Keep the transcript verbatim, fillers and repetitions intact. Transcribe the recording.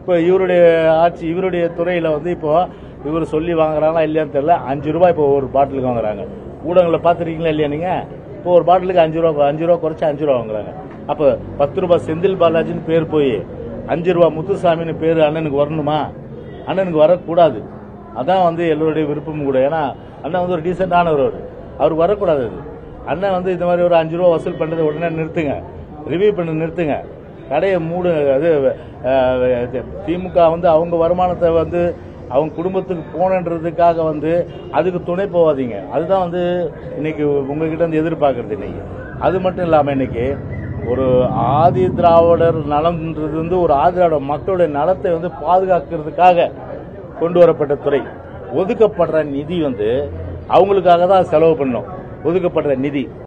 இப்போ இவருடைய ஆட்சி இவருடைய துறையில் வந்து இப்போ இவர் சொல்லி வாங்குறாங்களா இல்லையான்னு தெரியல. அஞ்சு ரூபாய் இப்போ ஒரு பாட்டிலுக்கு வாங்குறாங்க. ஊடகங்களை பார்த்துருக்கீங்களா இல்லையா நீங்கள்? இப்போ ஒரு பாட்டிலுக்கு அஞ்சு ரூபா அஞ்சு ரூபா குறைச்சி அஞ்சு ரூபா வாங்குறாங்க. அப்போ பத்து ரூபாய் செந்தில் பாலாஜின்னு பேர் போய் அஞ்சு ரூபா முத்துசாமின்னு பேர் அண்ணனுக்கு வரணுமா? அண்ணனுக்கு வரக்கூடாது. அதான் வந்து எல்லோருடைய விருப்பமும் கூட. ஏன்னா அண்ணன் வந்து ஒரு டீசெண்டானவர், அவருக்கு வரக்கூடாது. அது அண்ணன் வந்து இந்த மாதிரி ஒரு அஞ்சு ரூபா வசூல் பண்ணுறதை உடனே நிறுத்துங்க, ரிவ்யூ பண்ணி நிறுத்துங்க, கடையை மூடு. அது திமுக வந்து அவங்க வருமானத்தை வந்து அவங்க குடும்பத்துக்கு போனன்றதுக்காக வந்து அதுக்கு துணை போகாதீங்க. அதுதான் வந்து இன்னைக்கு உங்ககிட்ட வந்து எதிர்பார்க்கறது இன்னைக்கு. அது மட்டும் இல்லாமல் இன்னைக்கு ஒரு ஆதி திராவிடர் நலம்ன்றது வந்து ஒரு ஆதி திராவிட மக்களுடைய நலத்தை வந்து பாதுகாக்கிறதுக்காக கொண்டு வரப்பட்ட துறை. ஒதுக்கப்படுற நிதி வந்து அவங்களுக்காக தான் செலவு பண்ணணும். ஒதுக்கப்படுற நிதி